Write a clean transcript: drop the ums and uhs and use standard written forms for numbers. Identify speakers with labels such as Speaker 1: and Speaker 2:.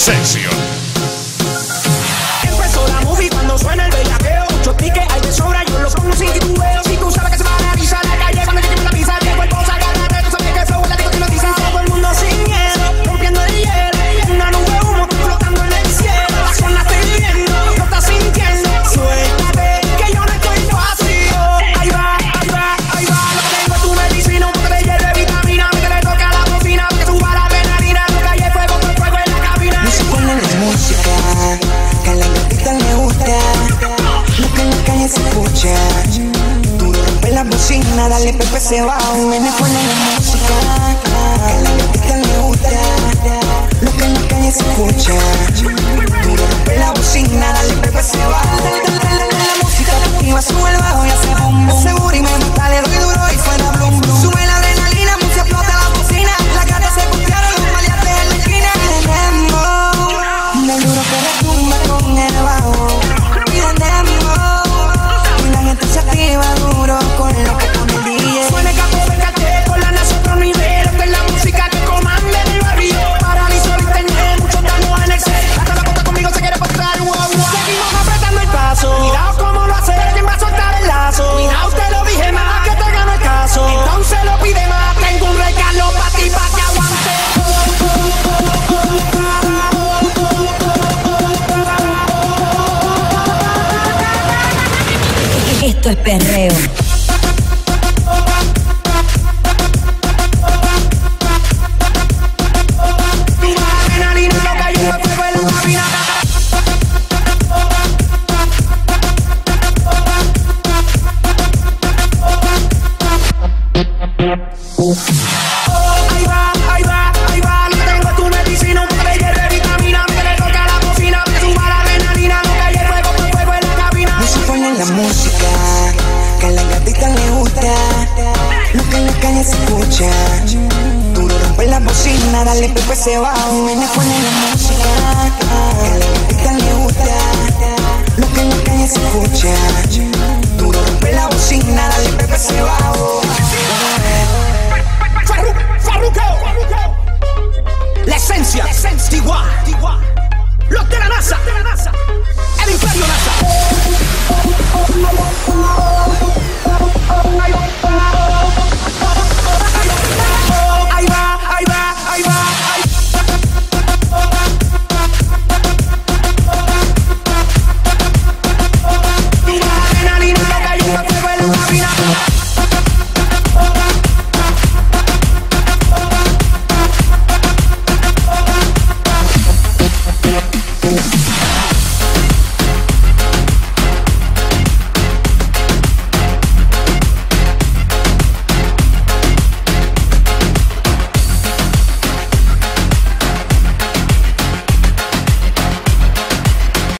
Speaker 1: Session.
Speaker 2: Empezó la movie cuando suena el bellaqueo. Muchos tickets hay de sobra, yo los pongo sin titubeo. Si tú sabes que se paraliza la calle cuando te la pisa, el cuerpo se agarra, tú sabes que el flow es la que lo dicen. Todo el mundo sin miedo, rompiendo el hielo. Una nube de humo flotando en el cielo. La zona estoy viviendo, lo estás sintiendo. Suéltate, que yo no estoy vacío. Ahí va, ahí va, ahí va. Lo que tengo es tu medicina, un poco de hierro de vitamina. Que le toca la bocina, que suba la adrenalina. Que calle fuego, con fuego en la cabina.
Speaker 3: No se ponen la música, que a la gatita le gusta. Lo que en la calle se escucha. Tú rompes la bocina, dale Pepe se va. Me ponen la música, que a la gatita le gusta. Lo que en la calle se escucha. Tú rompes la bocina, dale Pepe se va. Dale la música que activa, sube el bajo y hace bum bum. Seguro y me gusta, le doy duro y suena blum blum. Sube la adrenalina, mucha explota la bocina. Las gatas se pusieron, los maleantes en la esquina. El duro que retumba con el bajo. Piden dembow. Y la gente se activa duro con lo que pone el DJ.
Speaker 2: Suena el campo del cartel, con la nación otro nivel. Esta es la música que comanda el barrio. Paralizo el internet, muchos daños en Excel. Hasta la puta conmigo se quiere pasar, wow, wow. Seguimos apretando el paso. Cuidado cómo lo hace, quién va a soltar el lazo. Cuidado, te lo dije más, que te gano el caso. Entonces lo pide más, tengo un regalo para ti, pa' que aguante.
Speaker 4: Esto es perreo.
Speaker 2: Adrenalina, lo que yo me fuego en la cabina. Ahí va, ahí va, ahí va. Lo que tengo es tu medicina, un poco de hierro de vitamina. Que le toca la bocina, que suba la adrenalina. Lo que hay es fuego, con fuego en la cabina.
Speaker 3: No se ponen la música, que a la gatita le gusta. Lo que en la calle se escucha. Tú rompes la bocina, dale Pepe se va. Me ponen la música, que a la gatita le gusta. Lo que en la calle se escucha. Tú rompes la bocina, dale Pepe se va.